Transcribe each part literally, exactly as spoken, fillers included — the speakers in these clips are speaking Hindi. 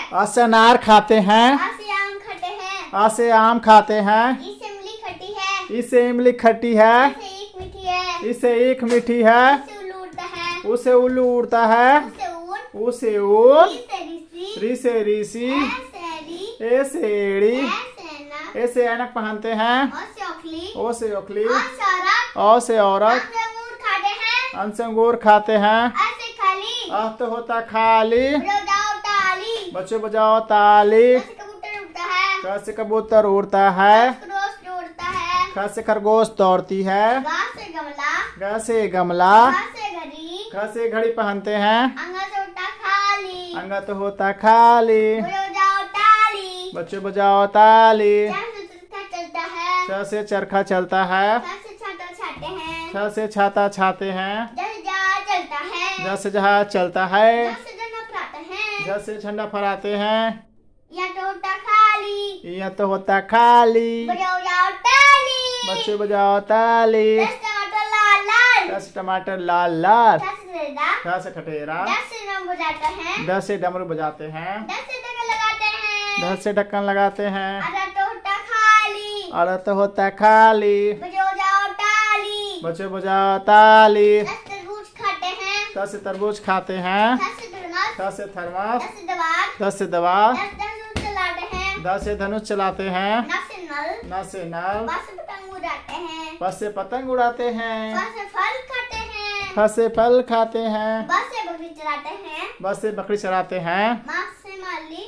अ से अनार खाते हैं। आ से आम खट्टे हैं। आ से आम खाते हैं। ई से इमली खट्टी है। ई से इमली खट्टी है। ई से ईख मीठी है। ई से ईख मीठी है। ई से उल्लू उड़ता है। उ से उल्लू उड़ता है। ऊ से ऊँट। उ से ऊँट। री से ऋषि। री से ऋषि। ए से एड़ी। ए से एड़ी। ए से ऐनक। ए से ऐनक पहनते हैं। ओ से ओखली। ओ से ओखली। ओ से औरत। औ से औरत। आ से अंगूर खाते हैं। अन से अंगूर खाते हैं। आ से खाली। अ तो होता खाली। बजाओ जाओ ताली। बच्चों बजाओ ताली। आ से कबूतर उड़ता है। क से कबूतर उड़ता है। खरगोश उड़ता है। ख से खरगोश दौड़ती है। गा से गमला। ग से गमला। घा से घड़ी। ख से घड़ी पहनते हैं। अंगा से उड़ता खाली। अंगा तो होता खाली। बजाओ जाओ ताली। बच्चों बजाओ ताली। चार से चरखा चलता है। छ से चरखा चलता है। छह से छाता छाते हैं। छ से छाता छाते हैं। जैसे जहाज चलता है। ज से जहाज चलता है। जहाँ से झंडा फहराते हैं। झ से झंडा फहराते हैं। यहाँ तो होता खाली। यह तो होता खाली। बजाओ जाओ ताली। बच्चों बजाओ ताली। दस टमाटर लाल लाल। दस टमाटर लाल लाल। दस से रेदा। ख से खटेरा। दस से नम बजाते हैं। दस से डमरू बजाते हैं। दस से ढक्कन लगाते हैं। दस से ढक्कन लगाते हैं। आधा तो होता खाली। और तो होता खाली। बजाओ जाओ ताली। बच्चों बजाओ ताली। दस तरबूज खाते हैं। दस से तरबूज खाते हैं। दस से थर्मस। दस से थर्मस। दस से दवार। दस से दवा। दस धनुष चलाते हैं। दस से धनुष चलाते हैं। नौ से नल। न से नल। बस से पतंग उड़ाते हैं। बस से पतंग उड़ाते हैं। बस से फल खाते हैं। फ से फल खाते हैं। बस से बकरी चलाते हैं। बस से बकरी चराते हैं। माँ से माली।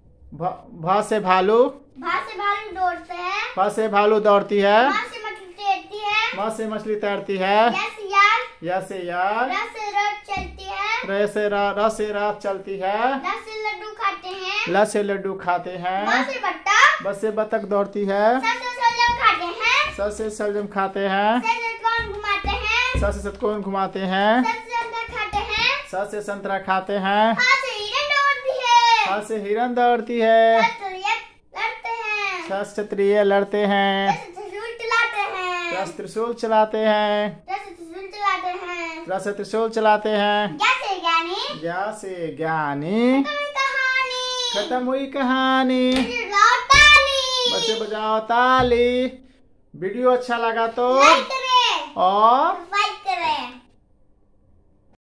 भ भ से भालू। भा से भालू दौड़ते हैं। फ से भालू दौड़ती है। माँ से मछली तैरती है। म से मछली तैरती है। या से यार। य से यार। र से रथ चलती है। र से र र से रात चलती है। ल से लड्डू खाते हैं। ल से लड्डू खाते हैं। ब से बट्टा। ब से बतख दौड़ती है। स से सलजम खाते हैं। स से सलजम खाते हैं। स से कौन घुमाते हैं। स से सतकोन घुमाते हैं। स से अंडा खाते हैं। स से संतरा खाते हैं। हा से हिरन दौड़ती है। फ से हिरन दौड़ती है। स से रियत लड़ते हैं। स से क्षत्रिय लड़ते हैं। स से त्रिशूल चलाते हैं। र से त्रिशूल चलाते हैं। स से त्रिशूल चलाते हैं। र से त्रिशूल चलाते हैं। या से ज्ञानी। या से ज्ञानी। कभी कहानी। खत्म हुई कहानी। बजाओ ताली। बच्चे बजाओ ताली। वीडियो अच्छा लगा तो लाइक करें और